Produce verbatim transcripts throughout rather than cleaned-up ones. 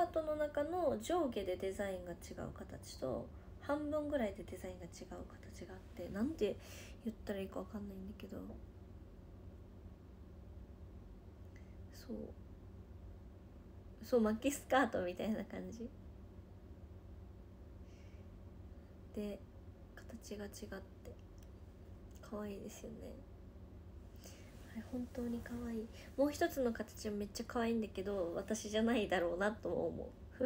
ートの中の上下でデザインが違う形と半分ぐらいでデザインが違う形があって、なんて言ったらいいか分かんないんだけど、そうそう巻きスカートみたいな感じで形が違って可愛いですよね。あれ本当に可愛い。もう一つの形はめっちゃ可愛いんだけど、私じゃないだろうなと思う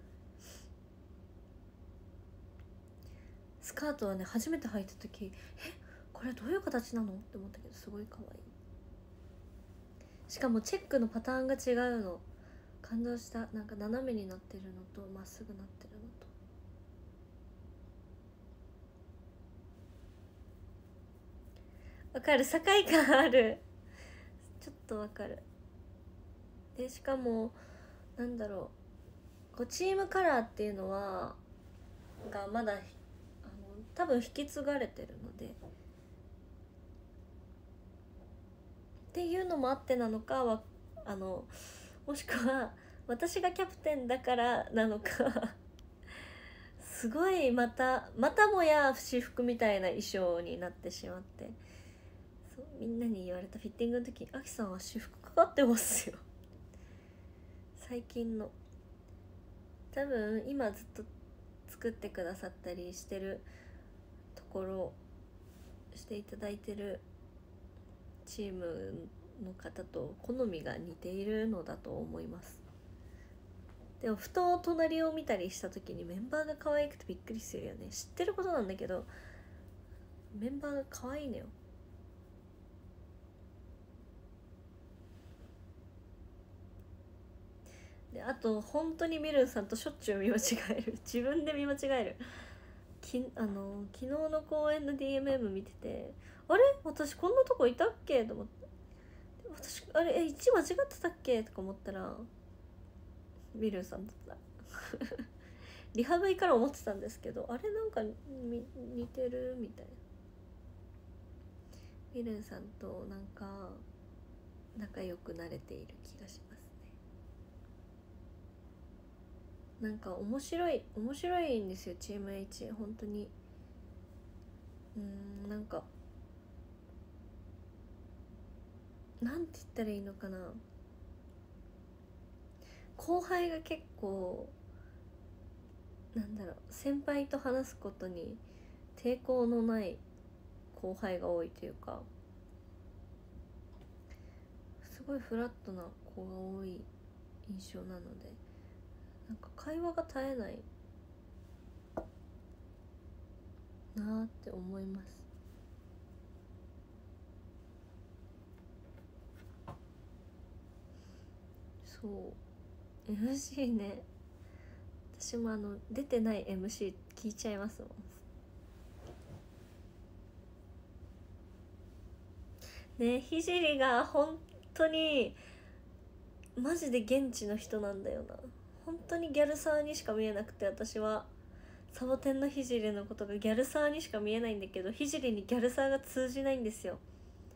スカートはね、初めて履いた時、えこれどういう形なのって思ったけど、すごい可愛い。しかもチェックのパターンが違うの、感動した。なんか斜めになってるのとまっすぐなってるのと。わかる、境感ある。ちょっとわかる。でしかもなんだろう、こうチームカラーっていうのはがまだあの多分引き継がれてるので、っていうのもあってなのかは、あのもしくは私がキャプテンだからなのかすごいまたまたもや私服みたいな衣装になってしまって、そうみんなに言われた。フィッティングの時に「あきさんは私服かかってますよ」最近の多分今ずっと作ってくださったりしてるところしていただいてるチームの方と好みが似ているのだと思います。でもふと隣を見たりした時にメンバーが可愛くてびっくりするよね。知ってることなんだけどメンバーが可愛いのよ。であと本当にミルンさんとしょっちゅう見間違える自分で見間違える。きあの昨日の公演の ディーエムエム 見てて、あれ私こんなとこいたっけと思って、私あれえいち間違ってたっけとか思ったらミルンさんだったリハブイから思ってたんですけど、あれなんか似てるみたいな。ミルンさんとなんか仲良くなれている気がしますね。なんか面白い面白いんですよチーム H 本当に。うーんなんかなんて言ったらいいのかな、後輩が結構なんだろう、先輩と話すことに抵抗のない後輩が多いというか、すごいフラットな子が多い印象なので、なんか会話が絶えないなーって思います。そう エムシー ね、私もあの出てない エムシー 聞いちゃいますもんね。ひじりが本当にマジで現地の人なんだよな。本当にギャルサーにしか見えなくて、私はサボテンのひじりのことがギャルサーにしか見えないんだけど、ひじりにギャルサーが通じないんですよ。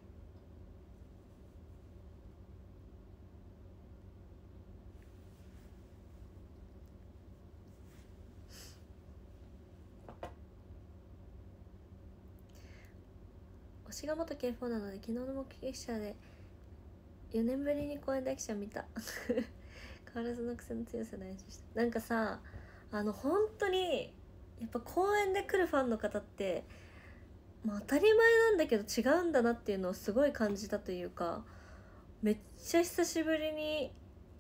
推しが元 ケーフォー なので昨日の目撃者でよねんぶりに公園でアキちゃん見た変わらずの癖の強さで練習した。なんかさ、あの本当にやっぱ公園で来るファンの方って、まあ、当たり前なんだけど違うんだなっていうのをすごい感じたというか、めっちゃ久しぶりに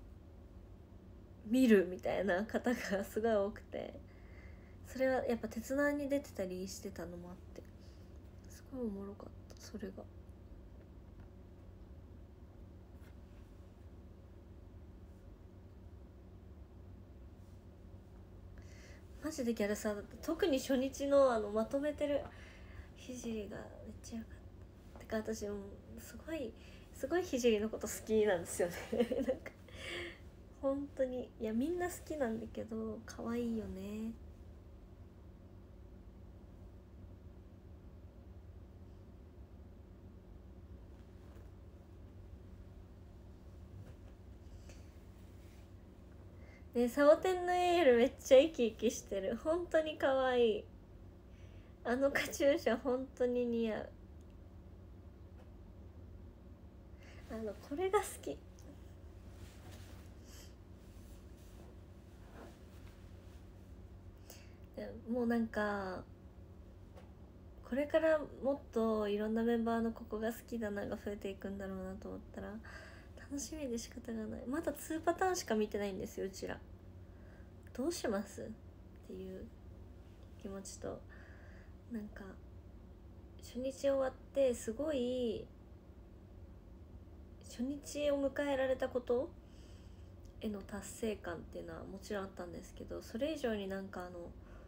見るみたいな方がすごい多くて、それはやっぱ鉄腕に出てたりしてたのもあってすごいおもろかった。それがマジでギャルサーだった。特に初日のあのまとめてるひじりがめっちゃよかった。てか私もすごいすごいひじりのこと好きなんですよねなんか本当に、いやみんな好きなんだけど可愛いよね。 ね、サボテンのエールめっちゃ生き生きしてる。本当に可愛い。あのカチューシャ本当に似合う。あのこれが好き。もうなんかこれからもっといろんなメンバーのここが好きだなが増えていくんだろうなと思ったら楽しみで仕方がない。まだにパターンしか見てないんですようちら。どうしますっていう気持ちと、なんか初日終わってすごい初日を迎えられたことへの達成感っていうのはもちろんあったんですけど、それ以上になんかあの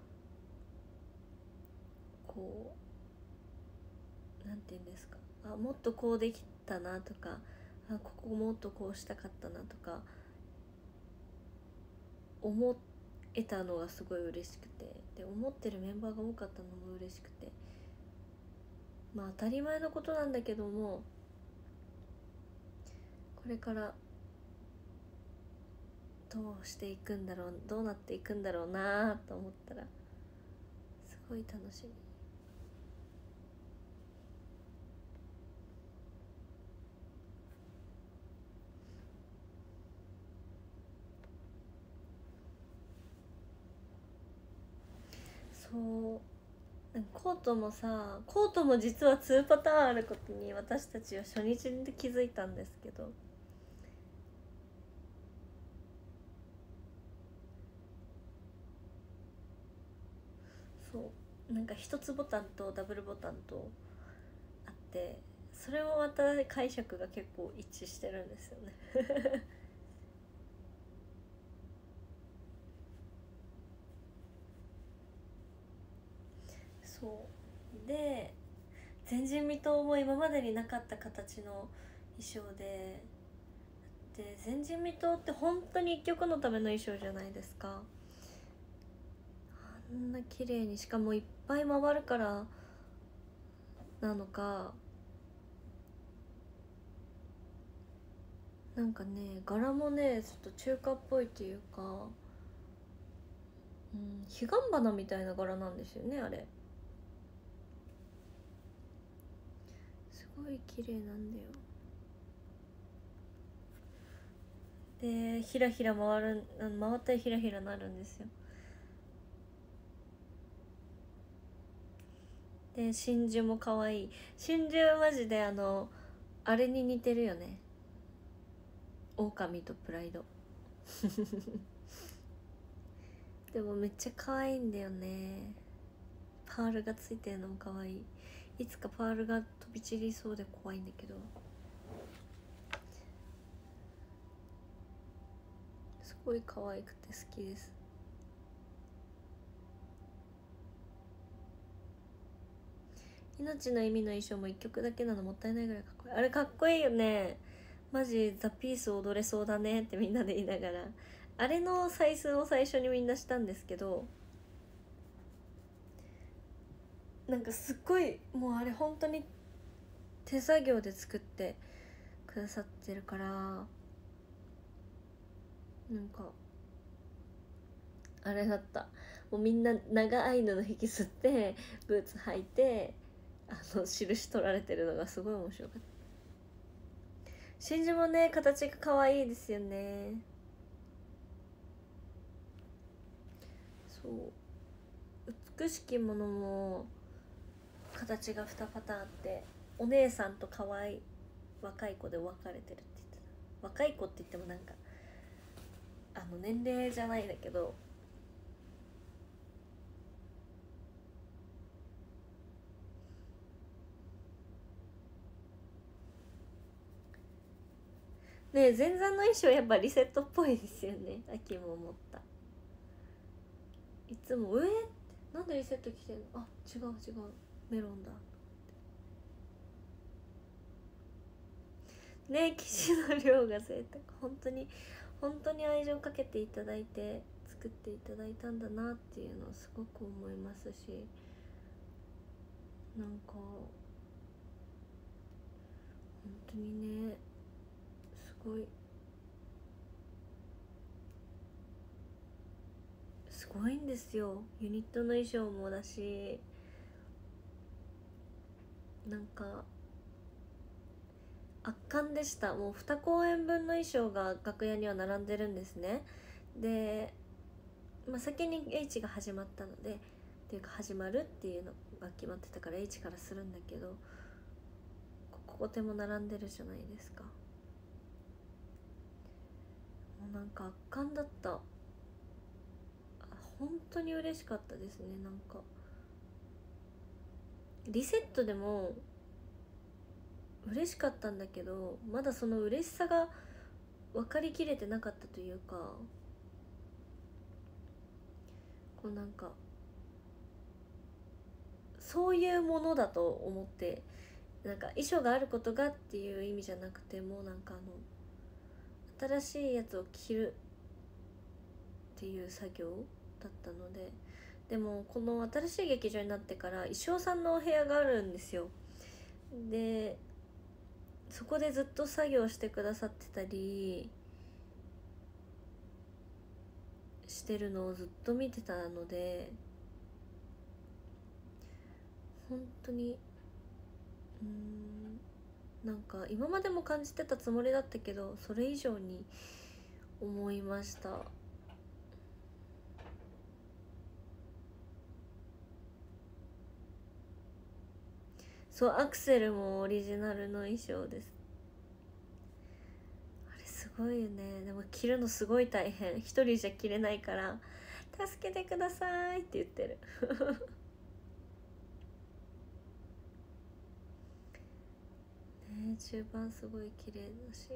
こうなんて言うんですか、あもっとこうできたなとか、あここもっとこうしたかったなとか思えたのがすごい嬉しくて、で思ってるメンバーが多かったのも嬉しくて、まあ当たり前のことなんだけども、これからどうしていくんだろう、どうなっていくんだろうなと思ったらすごい楽しみ。そうコートもさ、コートも実はにパターンあることに私たちは初日で気づいたんですけど、そうなんか一つボタンとダブルボタンとあって、それもまた解釈が結構一致してるんですよねそうで前人未到も今までになかった形の衣装で、で前人未到って本当に一曲のための衣装じゃないですか。あんな綺麗に、しかもいっぱい回るからなのか、なんかね柄もねちょっと中華っぽいっていうか、うん、彼岸花みたいな柄なんですよねあれ。すごい綺麗なんだよ。でひらひら回る、回ったりひらひらなるんですよ。で真珠も可愛い。真珠マジであのあれに似てるよね、狼とプライドでもめっちゃ可愛いんだよね。パールがついてるのも可愛い。いつかパールが飛び散りそうで怖いんだけど、すごい可愛くて好きです。命の意味の衣装もいっきょくだけなのもったいないぐらいかっこいい。あれかっこいいよね。マジザ・ピース踊れそうだねってみんなで言いながら、あれの採寸を最初にみんなしたんですけど、なんかすっごいもうあれ本当に手作業で作ってくださってるから、なんかあれだった。もうみんな長い布引き吸ってブーツ履いてあの印取られてるのがすごい面白かった。真珠もね形が可愛いですよね。そう美しきものも形がにパターンあって、お姉さんと可愛い若い子で分かれてるって言ってた。若い子って言ってもなんかあの年齢じゃないんだけど、ねえ前座の衣装やっぱリセットっぽいですよね。秋も思った。いつも上なんでリセット着てんの、あ違う違うメロンだねえ。騎士の量が贅沢。本当に本当に愛情かけていただいて作っていただいたんだなっていうのをすごく思いますし、なんか本当にねすごいすごいんですよ。ユニットの衣装もだし、なんか圧巻でした。もうに公演分の衣装が楽屋には並んでるんですね。で、まあ、先に H が始まったのでっていうか始まるっていうのが決まってたから H からするんだけど、ここ手も並んでるじゃないですか。もうなんか圧巻だった。本当に嬉しかったですね。なんかリセットでも嬉しかったんだけど、まだその嬉しさが分かりきれてなかったというか、こうなんかそういうものだと思って、なんか衣装があることがっていう意味じゃなくて、もうなんかあの新しいやつを着るっていう作業だったので。でもこの新しい劇場になってから衣装さんのお部屋があるんですよ。でそこでずっと作業してくださってたりしてるのをずっと見てたので、本当にうーんなんか今までも感じてたつもりだったけど、それ以上に思いました。そう、アクセルもオリジナルの衣装です。あれすごいよね。でも着るのすごい大変、一人じゃ着れないから助けてくださいって言ってるね。中盤すごい綺麗だし、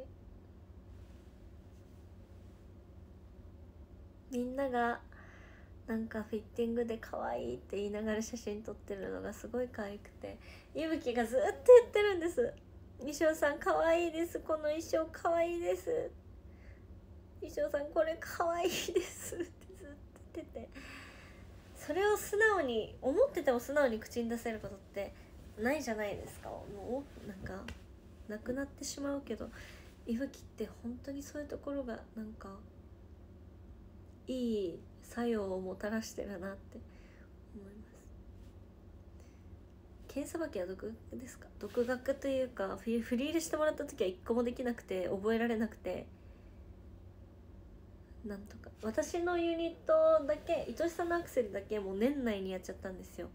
みんながなんかフィッティングで可愛いって言いながら写真撮ってるのがすごい可愛くて、いぶきがずっと言ってるんです。衣装さん可愛いです、この衣装可愛いです、衣装さんこれ可愛いですってずっと言ってて、それを素直に思ってても素直に口に出せることってないじゃないですか。もうなんかなくなってしまうけど、いぶきって本当にそういうところがなんかいい作用をもたらしてるなって思います。剣さばきは独学ですか？独学というか、フリー入れしてもらった時は一個もできなくて覚えられなくて、なんとか私のユニットだけ、愛しさのアクセルだけもう年内にやっちゃったんですよ。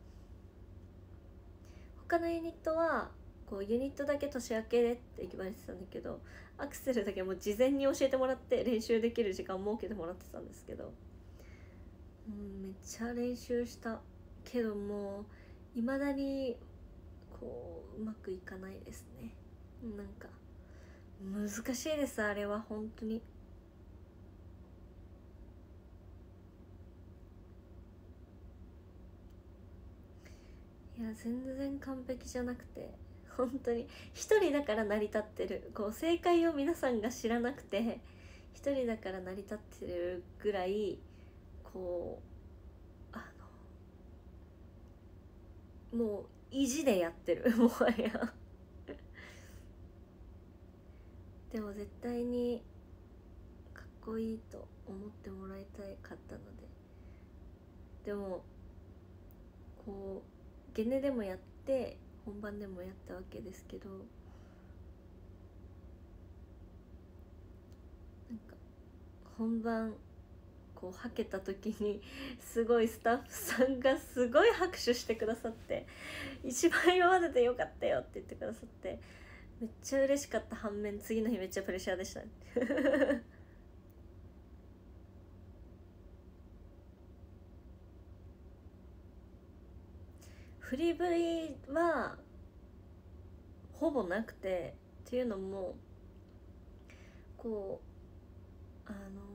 他のユニットはこうユニットだけ年明けでって言われてたんだけど、アクセルだけもう事前に教えてもらって練習できる時間設けてもらってたんですけど、うん、めっちゃ練習したけどもいまだにこううまくいかないですね。なんか難しいです、あれは本当に。いや全然完璧じゃなくて、本当に一人だから成り立ってる、こう正解を皆さんが知らなくて一人だから成り立ってるぐらい、こうあのもう意地でやってるもはやでも絶対にかっこいいと思ってもらいたかったので。でもこうゲネでもやって本番でもやったわけですけど、なんか本番こうはけた時にすごいスタッフさんがすごい拍手してくださって、一番今まででよかったよって言ってくださって、めっちゃ嬉しかった反面、次の日めっちゃプレッシャーでしたね振り振りはほぼなくて、っていうのもこうあの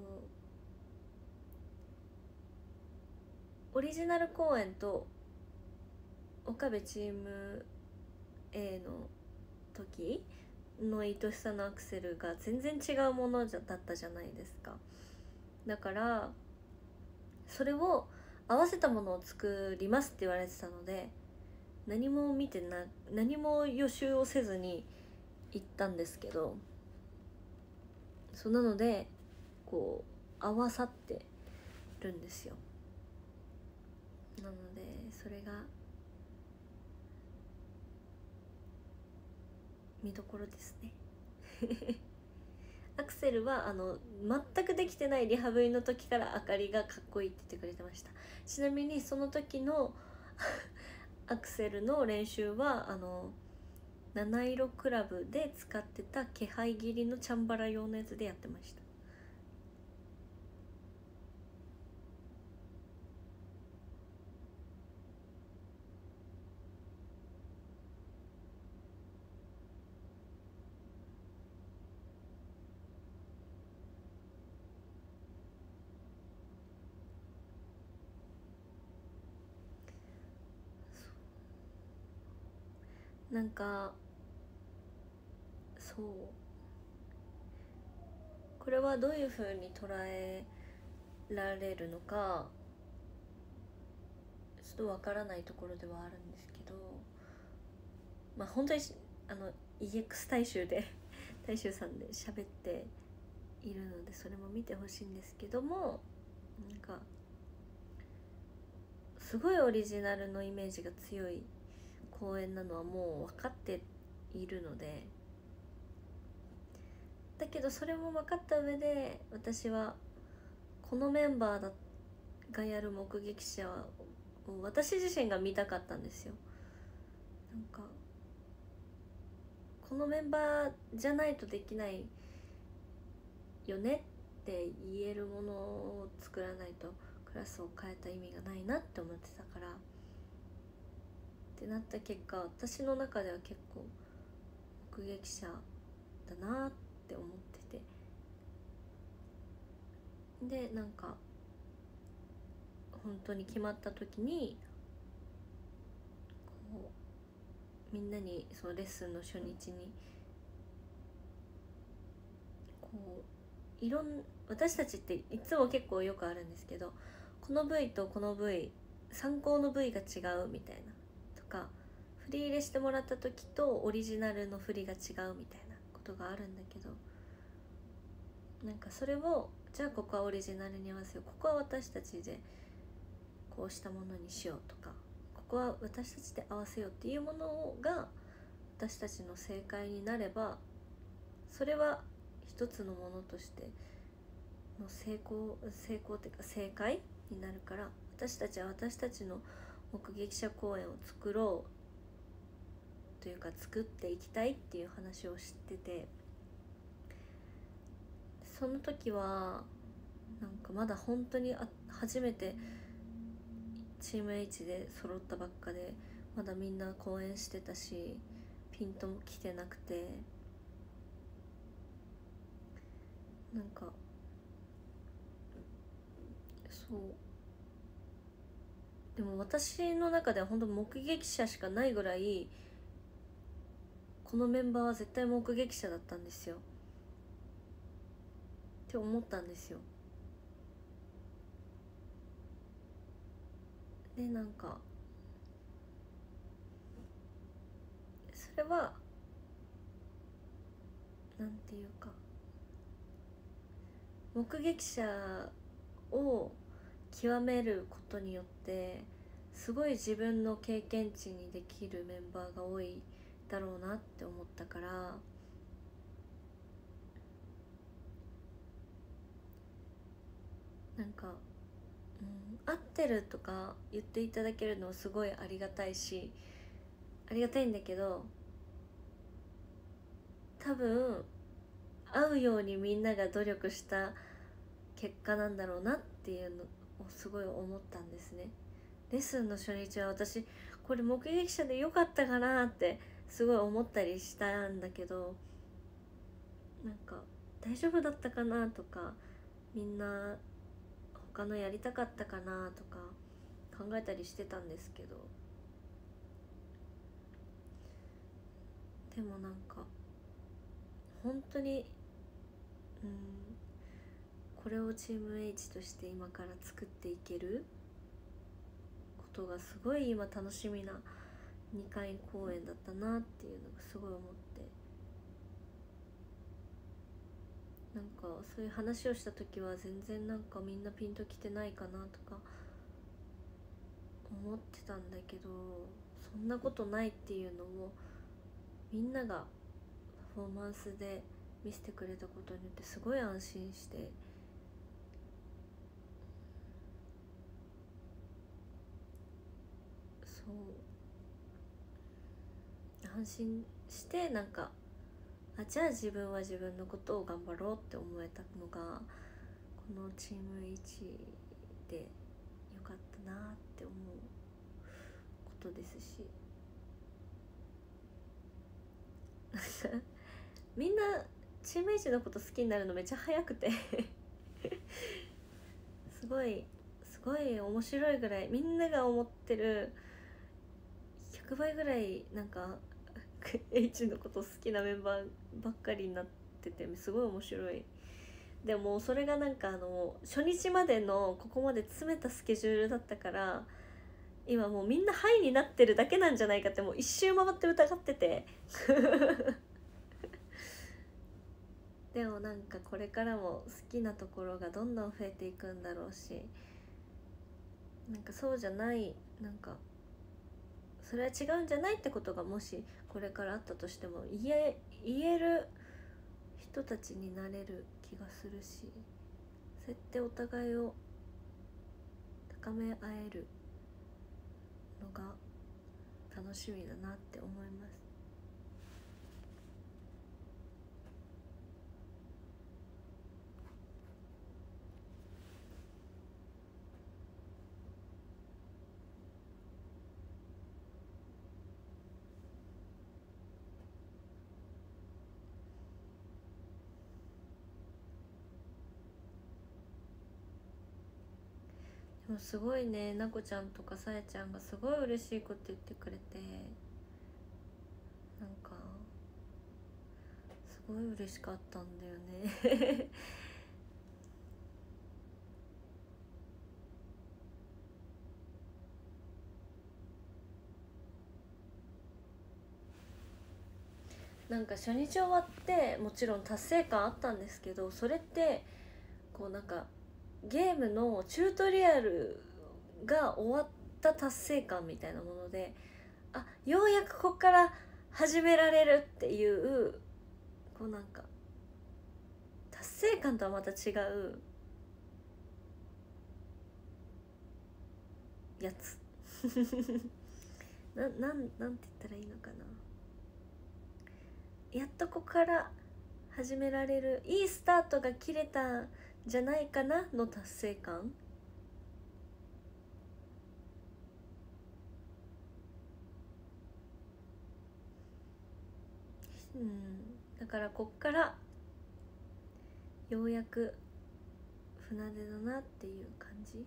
オリジナル公演と岡部チーム A の時の愛しさのアクセルが全然違うものだったじゃないですか。だからそれを合わせたものを作りますって言われてたので、何も見てな何も予習をせずに行ったんですけど、そうなのでこう合わさってるんですよ。 なのでそれが見どころですねアクセルはあの全くできてないリハビリの時からあかりがかっこいいって言ってくれてました。ちなみにその時のアクセルの練習はあの七色クラブで使ってた気配切りのチャンバラ用のやつでやってました。なんかそうこれはどういうふうに捉えられるのかちょっとわからないところではあるんですけど、まあ本当にあの イーエックス 大衆で大衆さんで喋っているのでそれも見てほしいんですけども、なんかすごいオリジナルのイメージが強い公演なのはもう分かっているので、だけどそれも分かった上で私はこのメンバーだがやる目撃者を私自身が見たかったんですよ。なんかこのメンバーじゃないとできないよねって言えるものを作らないとクラスを変えた意味がないなって思ってたからってなった結果、私の中では結構目撃者だなって思ってて、でなんか本当に決まった時にこうみんなにそのレッスンの初日にこういろん私たちっていつも結構よくあるんですけど、この部位とこの部位参考の部位が違うみたいなとか、振り入れしてもらった時とオリジナルの振りが違うみたいなことがあるんだけど、なんかそれをじゃあここはオリジナルに合わせよう、ここは私たちでこうしたものにしようとか、ここは私たちで合わせようっていうものが私たちの正解になれば、それは一つのものとしての成功成功っていうか正解になるから、私たちは私たちの目撃者公演を作ろうというか作っていきたいっていう話をしてて、その時はなんかまだ本当にあ初めてチーム H で揃ったばっかで、まだみんな公演してたしピントも来てなくて、なんかそうでも私の中では本当目撃者しかないぐらいこのメンバーは絶対目撃者だったんですよって思ったんですよ。でなんかそれはなんていうか目撃者を極めることによってすごい自分の経験値にできるメンバーが多いだろうなって思ったから、なんか、うん、合ってるとか言っていただけるのはすごいありがたいしありがたいんだけど、多分合うようにみんなが努力した結果なんだろうなっていうのをすごい思ったんですね。レッスンの初日は私これ目撃者でよかったかなってすごい思ったりしたんだけど、なんか大丈夫だったかなとか、みんな他のやりたかったかなとか考えたりしてたんですけど、でもなんか本当にうんこれをチーム H として今から作っていけることがすごい今楽しみなにかい公演だったなっていうのがすごい思って、なんかそういう話をした時は全然なんかみんなピンときてないかなとか思ってたんだけど、そんなことないっていうのもみんながパフォーマンスで見せてくれたことによってすごい安心して、そう安心してなんか、あ、じゃあ自分は自分のことを頑張ろうって思えたのがこのチームいちでよかったなって思うことですしみんなチームいちのこと好きになるのめっちゃ早くてすごいすごい面白いぐらい、みんなが思ってるひゃくばいぐらいなんかH のこと好きなメンバーばっかりになっててすごい面白い。でもそれがなんかあの初日までのここまで詰めたスケジュールだったから、今もうみんなハイになってるだけなんじゃないかってもう一周回って疑っててでもなんかこれからも好きなところがどんどん増えていくんだろうし、なんかそうじゃないなんかそれは違うんじゃないってことがもしこれからあったとしても言え言える人たちになれる気がするし、そうやってお互いを高め合えるのが楽しみだなって思います。でもすごいね、なこちゃんとかさやちゃんがすごい嬉しいこと言ってくれて、なんかすごい嬉しかったんだよねなんか初日終わってもちろん達成感あったんですけど、それってこうなんかゲームのチュートリアルが終わった達成感みたいなもので、あ、ようやくここから始められるっていうこうなんか達成感とはまた違うやつな、なん、なんて言ったらいいのかな、やっとここから始められる、いいスタートが切れたんじゃないかなの達成感。うん、だからこっからようやく船出だなっていう感じ。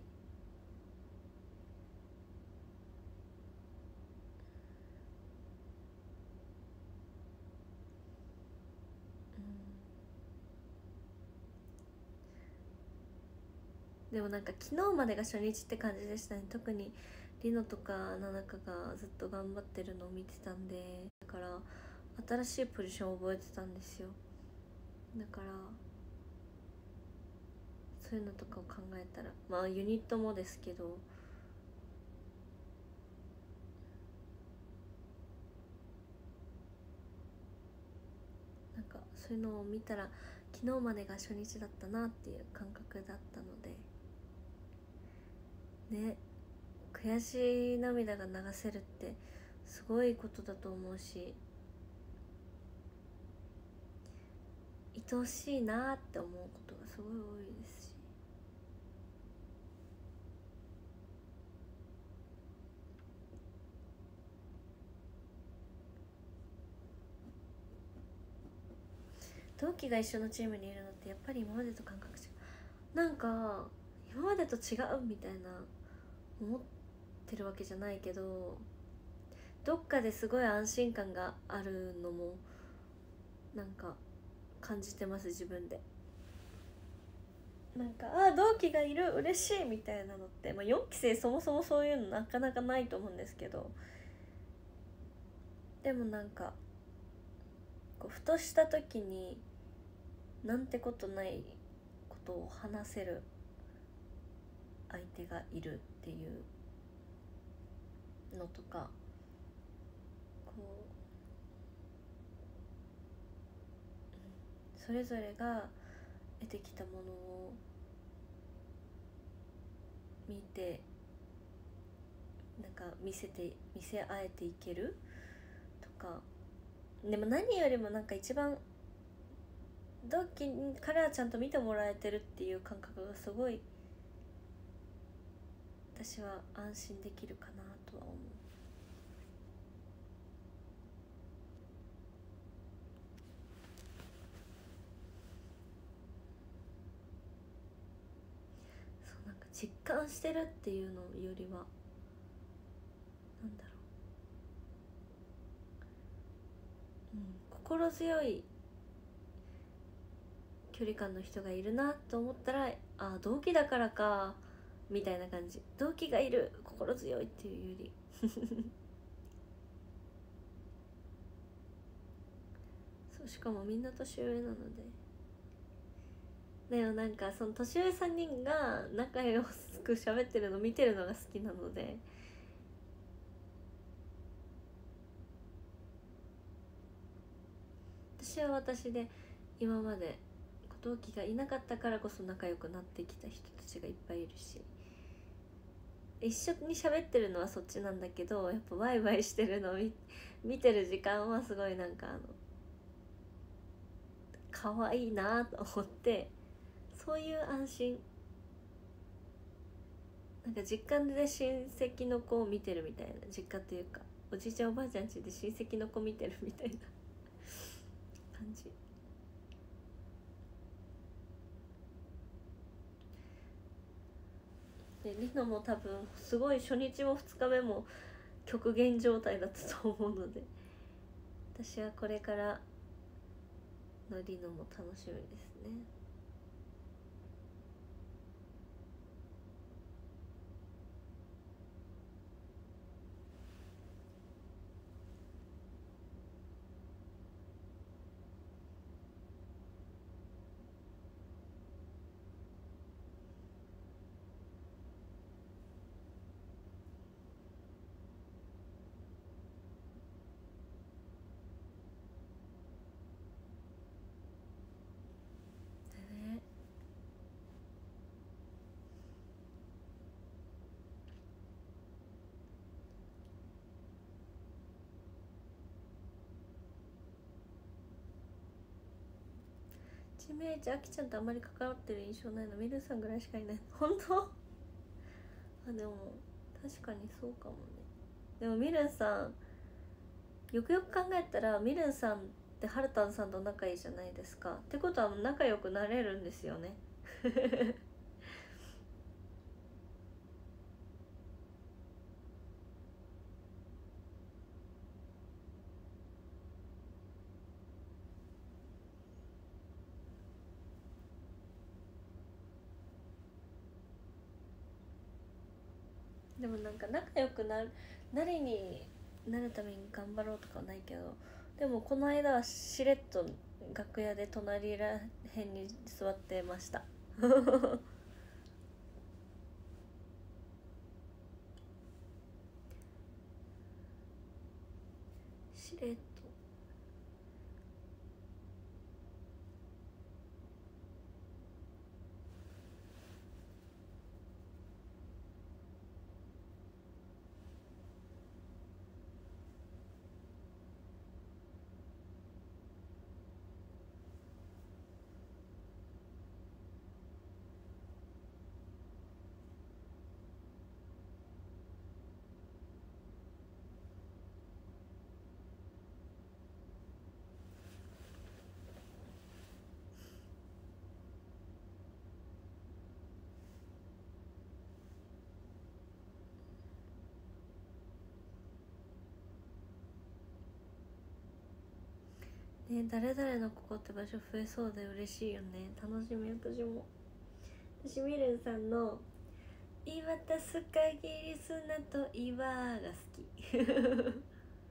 でもなんか昨日までが初日って感じでしたね。特にリノとかナナカがずっと頑張ってるのを見てたんで、だから新しいポジションを覚えてたんですよ。だからそういうのとかを考えたら、まあユニットもですけど、なんかそういうのを見たら昨日までが初日だったなっていう感覚だったのでね、悔しい涙が流せるってすごいことだと思うし、愛おしいなって思うことがすごい多いですし、同期が一緒のチームにいるのってやっぱり今までと感覚違う、なんか今までと違うみたいな思ってるわけじゃないけど、どっかですごい安心感があるのもなんか感じてます自分で。なんかあ同期がいる嬉しいみたいなのって、まあ、よんき生そもそもそういうのなかなかないと思うんですけど、でもなんかこうふとした時になんてことないことを話せる相手がいるっていうのとか、こうそれぞれが得てきたものを見て、なんか見せて見せ合えていけるとか。でも何よりもなんか一番同期からちゃんと見てもらえてるっていう感覚がすごい私は安心できるかなとは思う。そうなんか実感してるっていうのよりはなんだろう、うん、心強い距離感の人がいるなと思ったら、あ、同期だからかみたいな感じ。同期がいる心強いっていうよりそう、しかもみんな年上なので。でもなんかその年上さんにんが仲良く喋ってるの見てるのが好きなので、私は私で今まで同期がいなかったからこそ仲良くなってきた人たちがいっぱいいるし、一緒に喋ってるのはそっちなんだけど、やっぱワイワイしてるのを 見, 見てる時間はすごいなんかあの可愛いなと思って、そういう安心、なんか実家で親戚の子を見てるみたいな、実家っていうかおじいちゃんおばあちゃん家で親戚の子見てるみたいな感じで、リノも多分すごい初日もふつかめも極限状態だったと思うので、私はこれからのリノも楽しみですね。でね、ちめいちあきちゃんとあんまり関わってる印象ないのミルさんぐらいしかいない。本当？あ、でも確かにそうかもね。でもミルンさん、よくよく考えたらミルンさんってハルタンさんと仲いいじゃないですか。ってことは仲良くなれるんですよねでもなんか仲良くなるなりになるために頑張ろうとかはないけど、でもこの間はしれっと楽屋で隣らへんに座ってましたしれっと。ね、誰々のここって場所増えそうで嬉しいよね。楽しみ。私も私ミルンさんの「見渡す限り砂と岩」が好き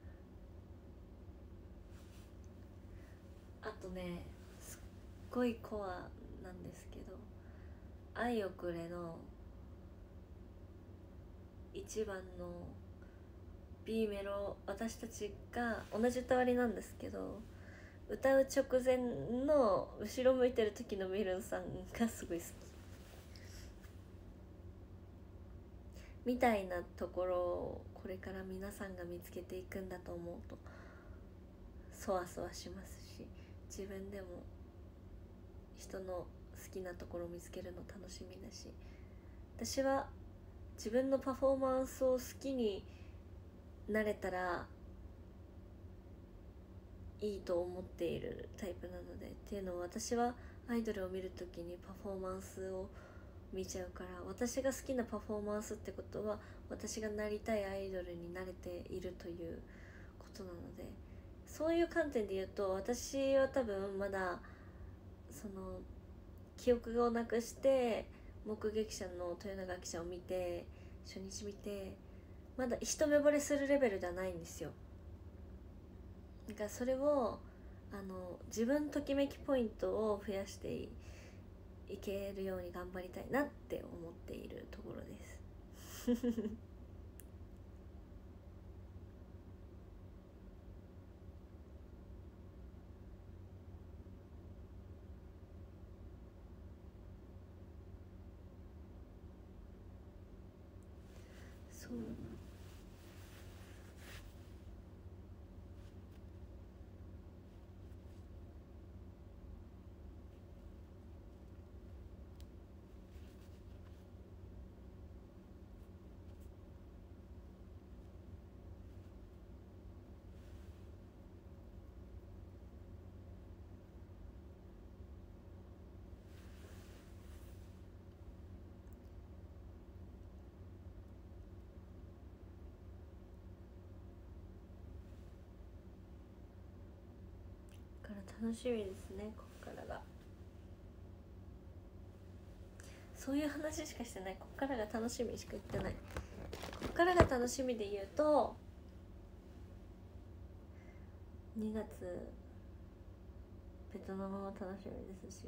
あとね、すっごいコアなんですけど、愛をくれの一番の B メロ、私たちが同じ歌割りなんですけど、歌う直前の後ろ向いてる時のみるんさんがすごい好きみたいなところをこれから皆さんが見つけていくんだと思うとそわそわしますし、自分でも人の好きなところを見つけるの楽しみだし、私は自分のパフォーマンスを好きになれたらいいと思っているタイプなので、っていうのは私はアイドルを見るときにパフォーマンスを見ちゃうから、私が好きなパフォーマンスってことは私がなりたいアイドルになれているということなので、そういう観点で言うと私は多分まだその記憶をなくして目撃者の豊永記者を見て初日見てまだ一目惚れするレベルではないんですよ。だからそれをあの自分ときめきポイントを増やしていけるように頑張りたいなって思っているところですそうから楽しみですね。こっからがそういう話しかしてない。こっからが楽しみしか言ってない。こっからが楽しみで言うとにがつベトナムも楽しみですし、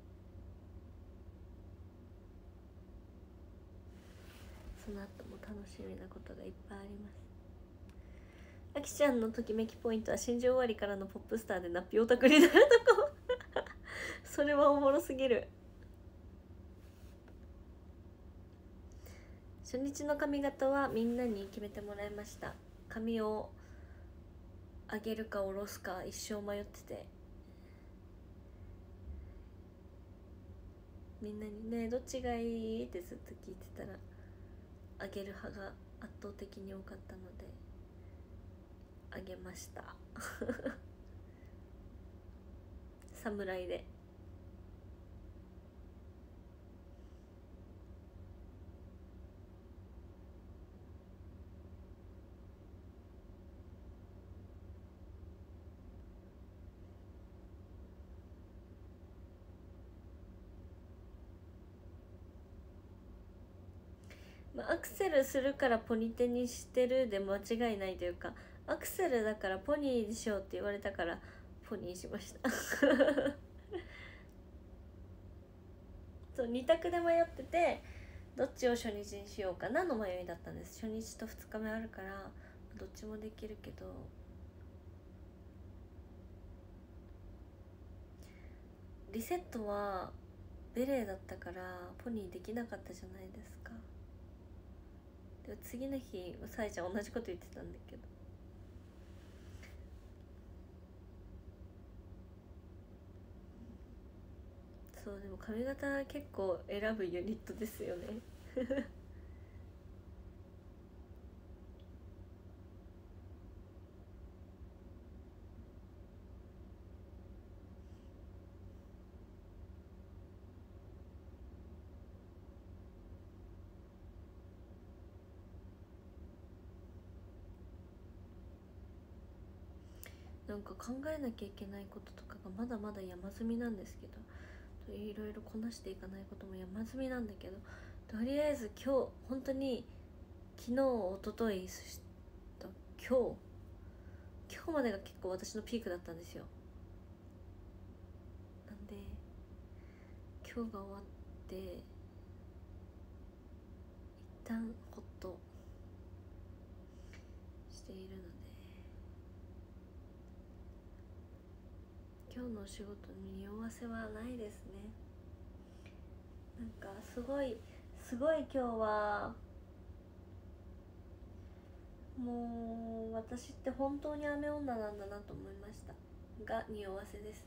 その後も楽しみなことがいっぱいあります。あきちゃんのときめきポイントは新庄終わりからのポップスターでナッピオタクになるとこそれはおもろすぎる。初日の髪型はみんなに決めてもらいました。髪を上げるか下ろすか一生迷ってて、みんなにねどっちがいいってずっと聞いてたら上げる派が圧倒的に多かったので上げました侍で。まあ、アクセルするからポニテにしてるで間違いないというか、アクセルだからポニーにしようって言われたからポニーしましたそうに択で迷っててどっちを初日にしようかなの迷いだったんです。初日とふつかめあるからどっちもできるけど、リセットはベレーだったからポニーできなかったじゃないですか。で次の日さえちゃん同じこと言ってたんだけど、そうでも髪型結構選ぶユニットですよねなんか考えなきゃいけないこととかがまだまだ山積みなんですけど、いろいろこなしていかないことも山積みなんだけど、とりあえず今日本当に昨日一昨日そした今日今日までが結構私のピークだったんですよ。なんで今日が終わって一旦ホッとししているので、今日のお仕事に匂わせはないですね。なんかすごいすごい今日はもう私って本当に雨女なんだなと思いましたが、匂わせです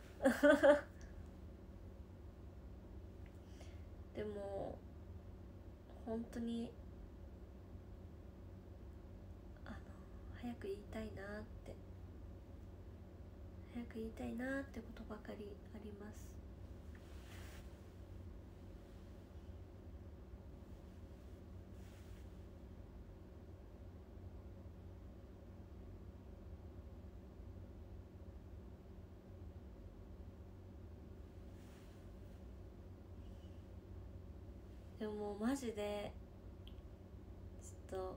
でも本当にあの早く言いたいなって、早く言いたいなってことばかりあります。でももうマジでちょっと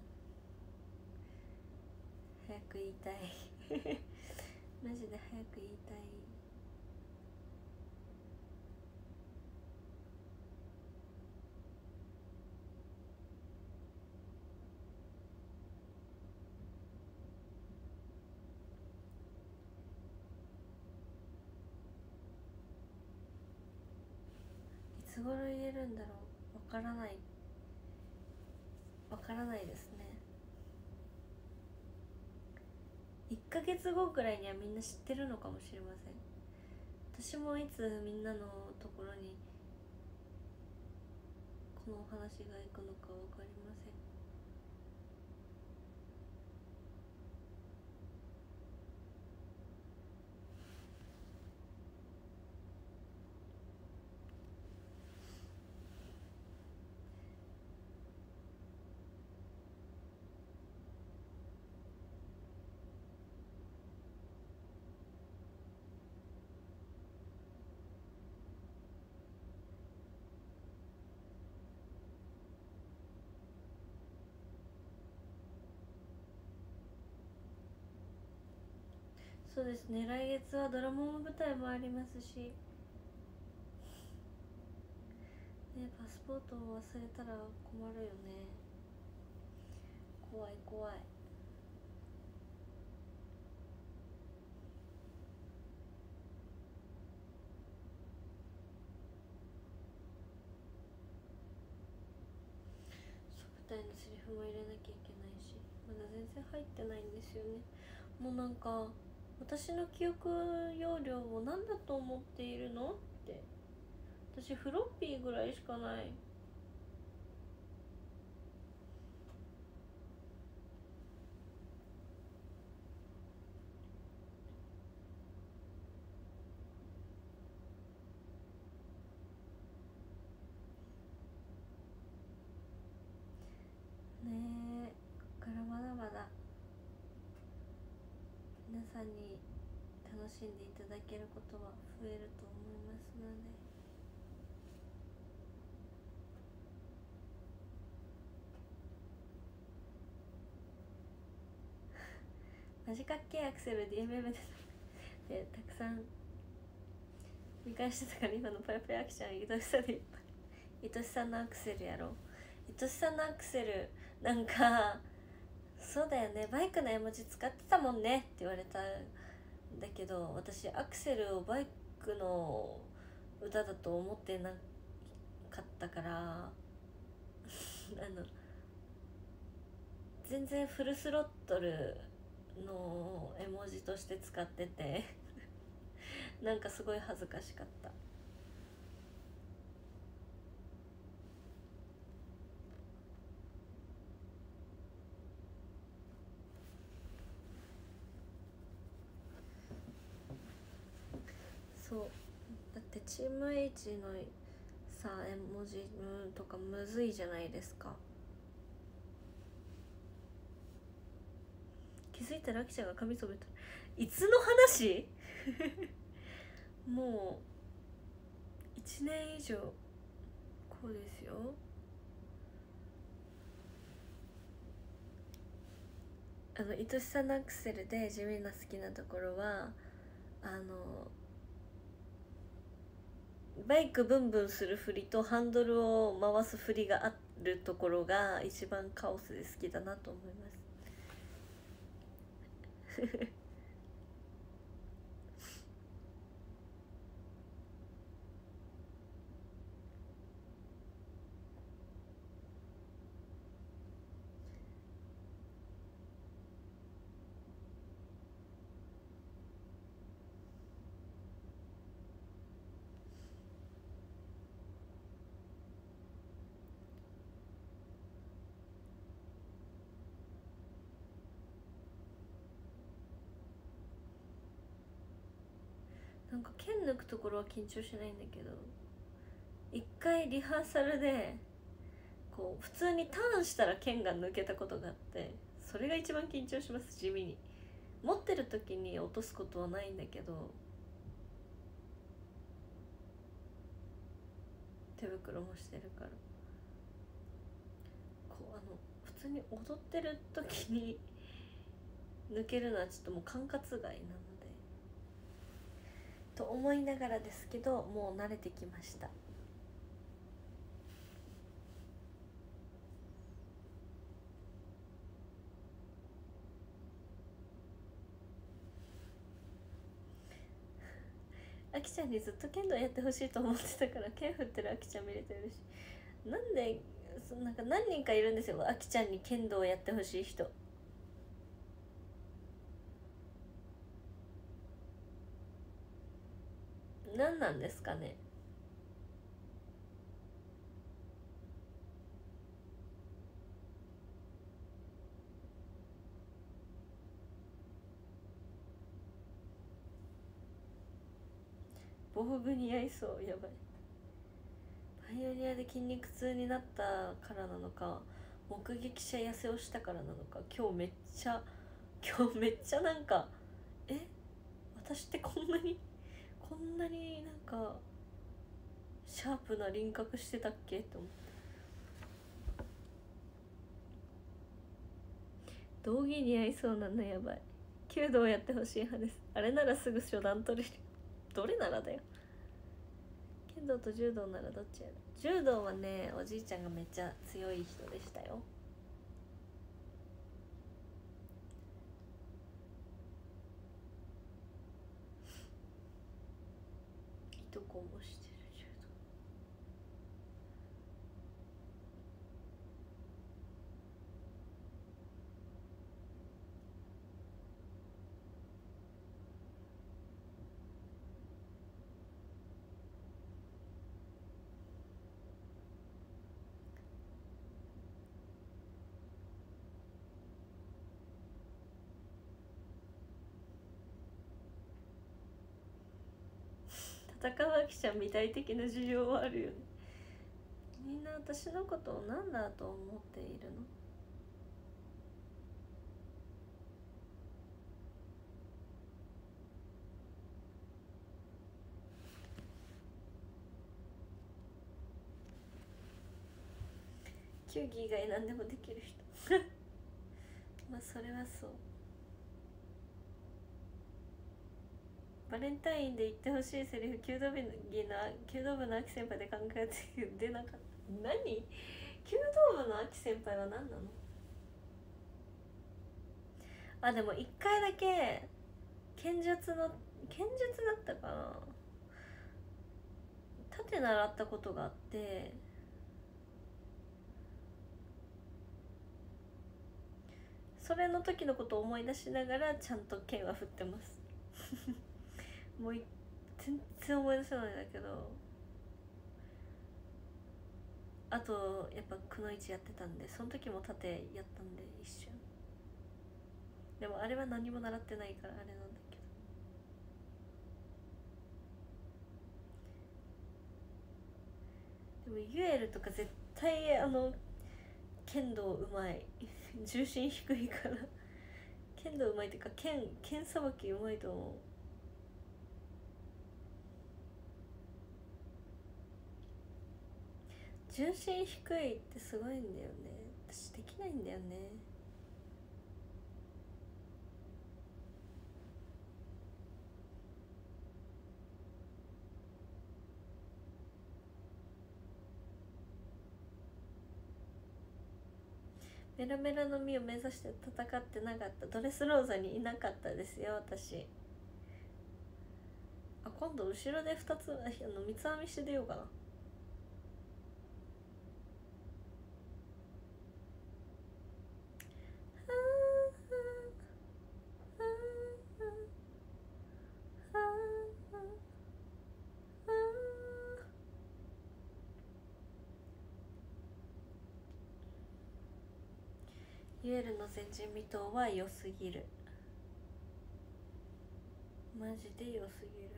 早く言いたいマジで早く言いたい。いつ頃言えるんだろう、わからないわからないですね。いっかげつごくらいにはみんな知ってるのかもしれません。私もいつみんなのところにこのお話が行くのか分かりません。そうですね、来月はドラマの舞台もありますし、ね、パスポートを忘れたら困るよね。怖い怖い。舞台のセリフも入れなきゃいけないし、まだ全然入ってないんですよね。もうなんか私の記憶容量を何だと思っているのって、私フロッピーぐらいしかない。ねえ、こっからまだまだ皆さんに楽しんでいただけることは増えると思いますので、マジかっけーアクセル ディーエムエム ででたくさん見返してたから、今のパイプアクション愛しさでいっぱい。愛しさのアクセルやろ。愛しさのアクセルなんかそうだよね、バイクの絵文字使ってたもんねって言われたんだけど、私アクセルをバイクの歌だと思ってなかったからあの全然フルスロットルの絵文字として使っててなんかすごい恥ずかしかった。そうだってチーム H のさ絵文字とかむずいじゃないですか。気づいたらアキちゃんが髪染めた。いつの話もういちねん以上こうですよ。あの愛しさのアクセルで地味な好きなところは、あのバイクブンブンする振りとハンドルを回す振りがあるところが一番カオスで好きだなと思います。 なんか剣抜くところは緊張しないんだけど、一回リハーサルでこう普通にターンしたら剣が抜けたことがあって、それが一番緊張します。地味に持ってる時に落とすことはないんだけど、手袋もしてるからこうあの普通に踊ってる時に抜けるのはちょっともう管轄外なのでと思いながらですけど、もう慣れてきました。あきちゃんにずっと剣道やってほしいと思ってたから、剣振ってるあきちゃん見れてるし、なんでそなんか何人かいるんですよ、あきちゃんに剣道やってほしい人。何なんですかね。防具似合いそう。やばい。パイオニアで筋肉痛になったからなのか、目撃者痩せをしたからなのか、今日めっちゃ今日めっちゃなんか、え私ってこんなにこんなになんかシャープな輪郭してたっけと思って。道着似合いそうなの。やばい。弓道やってほしい派です。あれならすぐ初段取れる。どれならだよ。剣道と柔道ならどっちやる。柔道はね、おじいちゃんがめっちゃ強い人でしたよ。いとこもしてる柔道。戦うあきちゃんみたい的な需要はあるよね。みんな私のことを何だと思っているの。球技以外何でもできる人まあそれはそう。バレンタインで言ってほしいセリフ、弓道部の弓道部の秋先輩で考えて出なかった。何？弓道部の秋先輩は何なの？あ、でも一回だけ剣術の剣術だったかな、盾習ったことがあって、それの時のことを思い出しながらちゃんと剣は振ってますもう全然思い出せないんだけど、あとやっぱくのいちやってたんで、その時も盾やったんで一瞬。でもあれは何も習ってないからあれなんだけど、でもユエルとか絶対あの剣道うまい重心低いから剣道うまいっていうか剣剣さばきうまいと思う。重心低いってすごいんだよね。私できないんだよね。 メラメラの実を目指して戦ってなかった。ドレスローザにいなかったですよ私。あ、今度後ろでふたつあの三つ編みして出ようかな。ユエルの前人未到は良すぎる。マジで良すぎる。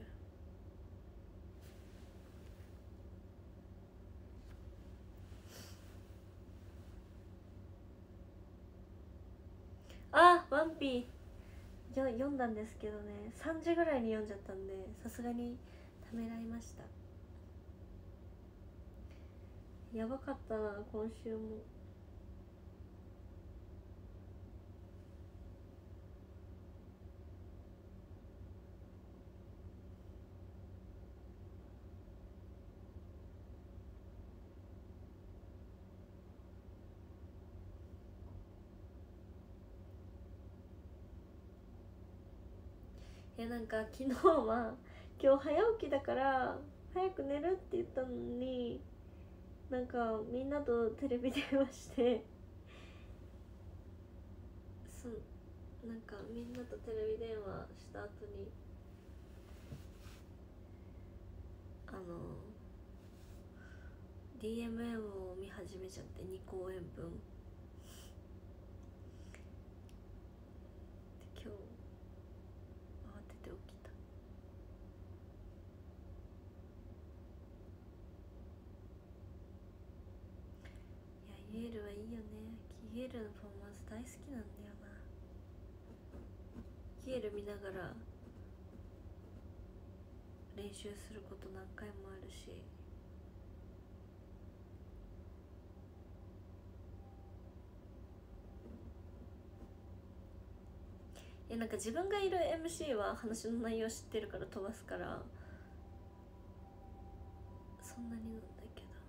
あ、ワンピーよ読んだんですけどね、さんじぐらいに読んじゃったんで、さすがにためらいました。やばかったな今週も。いやなんか昨日は今日早起きだから早く寝るって言ったのに、なんかみんなとテレビ電話してそなんかみんなとテレビ電話した後にあの ディーエムエム を見始めちゃって、に公演分で今日慌てて起きた。いやイエールはいいよね。イエールのパフォーマンス大好きなんだよな。イエール見ながら練習すること何回もあるし、いやなんか自分がいる エムシー は話の内容知ってるから飛ばすからそんなになんだけど、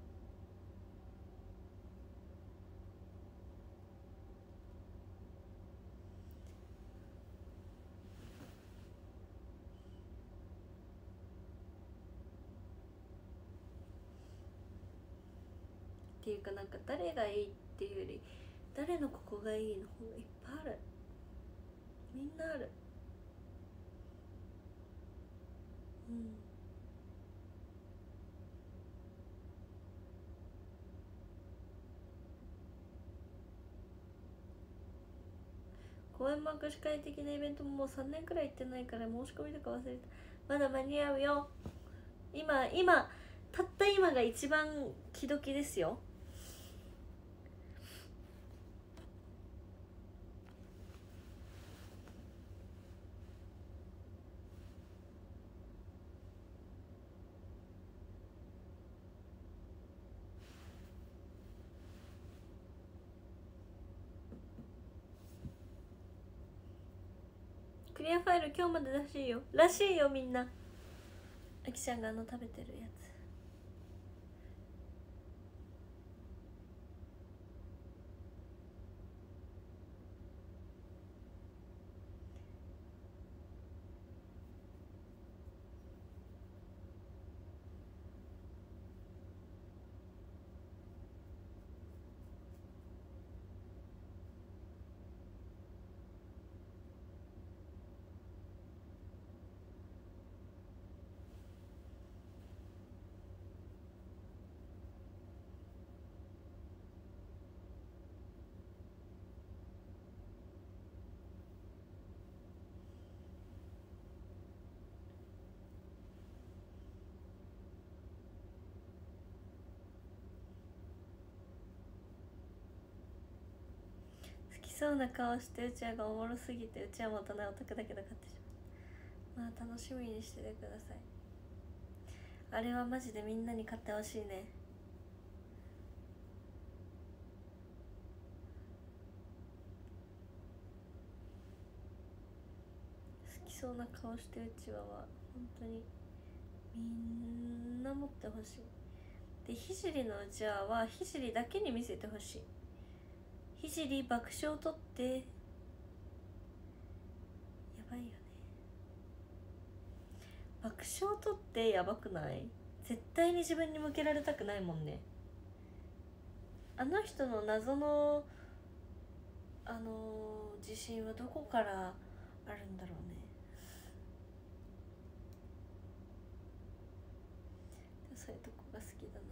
っていうかなんか誰がいいっていうより誰のここがいいの方がいっぱいある。みんなある。うん。公演も握手会的なイベントももうさんねんくらい行ってないから申し込みとか忘れた。まだ間に合うよ。今今たった今が一番気時ですよ。クリアファイル今日までらしいよ。らしいよみんな。あきちゃんがあの食べてるやつ。好きそうな顔してうちわがおもろすぎて、うちわも大人オタクだけど買ってしまう。まあ楽しみにしててください。あれはマジでみんなに買ってほしいね。好きそうな顔してうちわは本当にみんな持ってほしい。でひじりのうちわはひじりだけに見せてほしい。 ひじり爆笑取ってやばいよね。爆笑取ってやばくない？絶対に自分に向けられたくないもんね。あの人の謎のあの自信はどこからあるんだろうね。そういうとこが好きだな。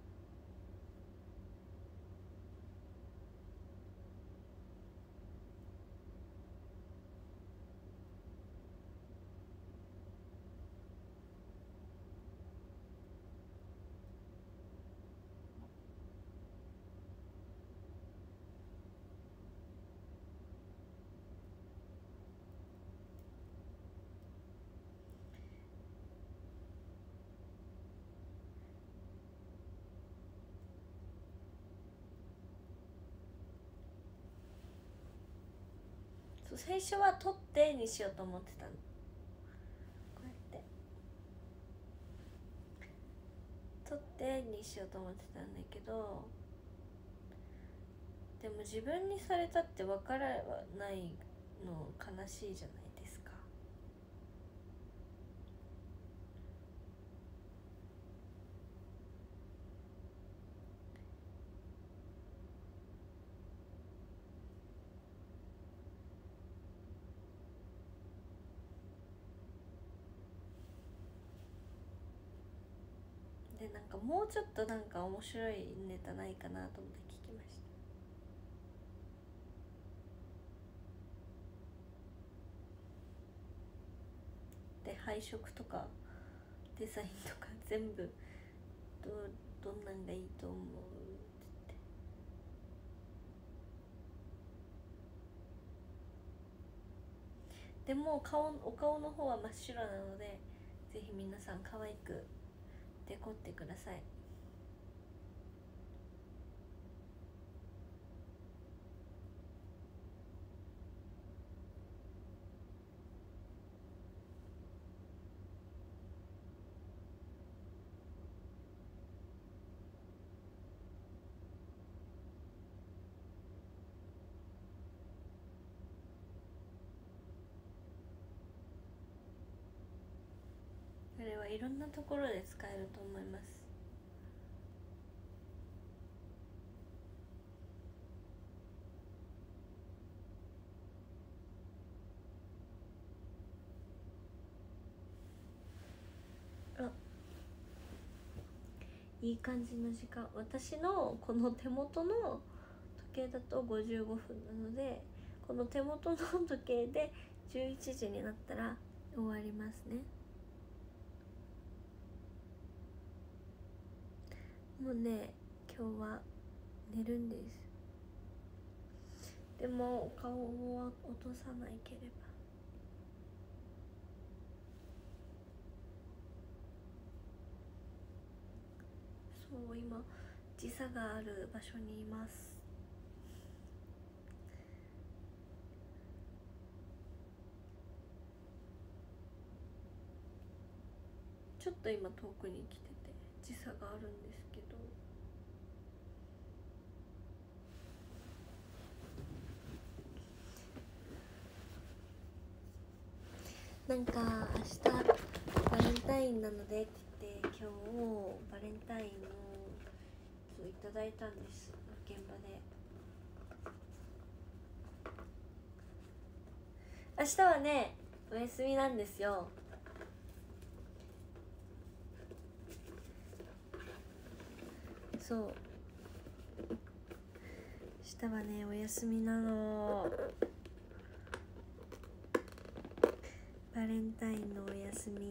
そう、最初は取ってにしようと思ってたの。こうやって取ってにしようと思ってたんだけど、でも自分にされたって分からないの悲しいじゃないですか。で、なんかもうちょっとなんか面白いネタないかなと思って聞きました。で、配色とかデザインとか全部どどんなんがいいと思うって言って。でも顔お顔の方は真っ白なので、ぜひ皆さん可愛くデコってください。これはいろんなところで使えると思います。あ、いい感じの時間。私のこの手元の時計だとごじゅうごふんなので、この手元の時計でじゅういちじになったら終わりますね。もうね、今日は寝るんです。でもお顔は落とさないければ。そう、今時差がある場所にいます。ちょっと今遠くに来てて時差があるんですけど、なんか明日バレンタインなのでって言って、今日バレンタインのいただいたんです、現場で。明日はねお休みなんですよ。そう、明日はねお休みなの。バレンタインのお休み。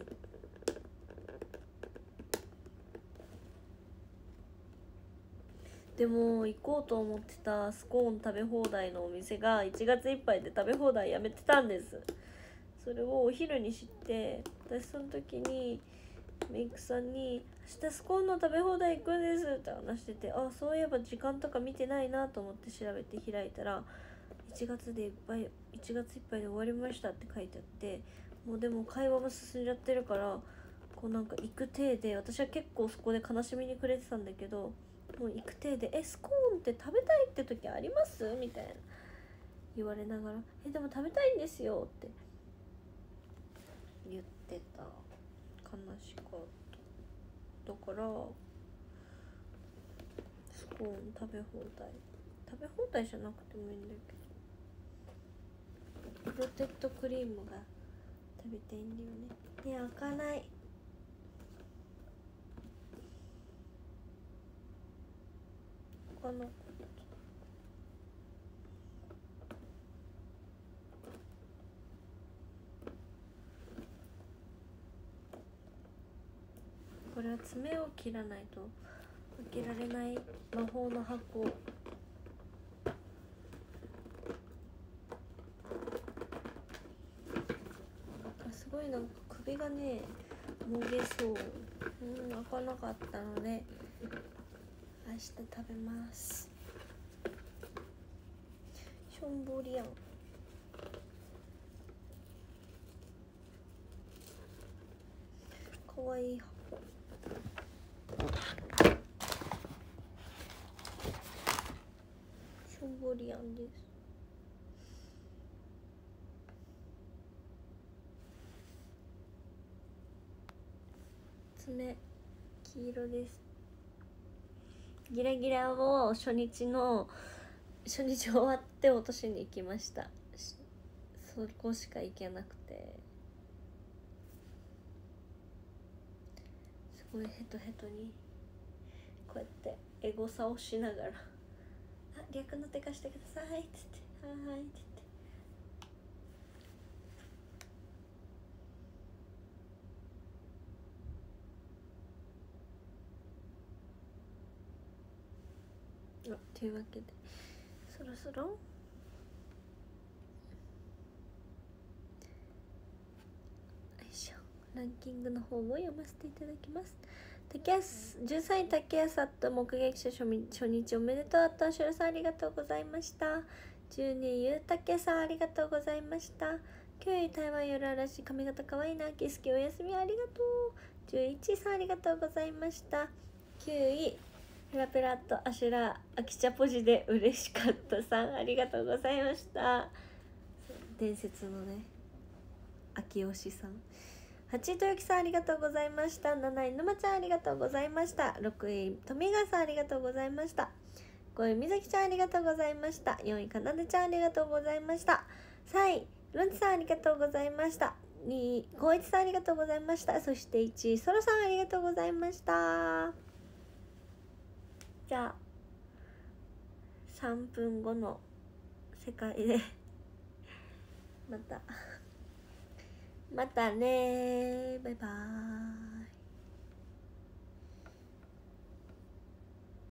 でも行こうと思ってたスコーン食べ放題のお店がいちがついっぱいで食べ放題やめてたんです。それをお昼に知って、私その時にメイクさんに「明日スコーンの食べ放題行くんです」って話してて、あ、そういえば時間とか見てないなと思って調べて開いたら、いちがつでいっぱいいちがついっぱいで終わりましたって書いてあって、もうでも会話も進んじゃってるから、こうなんか行く体で、私は結構そこで悲しみに暮れてたんだけど、 もう行く手で「えスコーンって食べたいって時あります?」みたいな言われながら「えでも食べたいんですよ」って言ってた。悲しかった。だからスコーン食べ放題食べ放題じゃなくてもいいんだけど、プロテッドクリームが食べたいんだよね。いや開かない。開かなかった。これは爪を切らないと開けられない魔法の箱。すごいなんか首がねもげそう。うん開かなかったので明日食べます。しょんぼりやん。かわいい箱。しょんぼりやんです。爪黄色です。ギラギラを初日の初日終わって落としに行きました。そこしか行けなくてすごいヘトヘトにこうやってエゴサをしながら「あ略の手貸してください」っつって「はーい」っつって。あというわけでそろそろよいしょランキングの方を読ませていただきます。竹安じゅうさんい竹安さんと目撃者初日おめでとう。あとしろさんありがとうございました。じゅうにいゆうたけさんありがとうございました。きゅうい台湾夜嵐髪型かわいいなキスキおやすみありがとう。じゅういちいさんありがとうございました。きゅういペラペラとアシュラ秋茶ポジで嬉しかったさんありがとうございました。伝説のね秋推しさん。はちいとゆきさんありがとうございました。なないぬまちゃんありがとうございました。ろくいとみがさんありがとうございました。ごいみざきちゃんありがとうございました。よんいかなでちゃんありがとうございました。さんいルンチさんありがとうございました。にいこういちさんありがとうございました。そしていちいそろさんありがとうございました。じゃあさんぷんごの世界でまたまたねバイバーイ。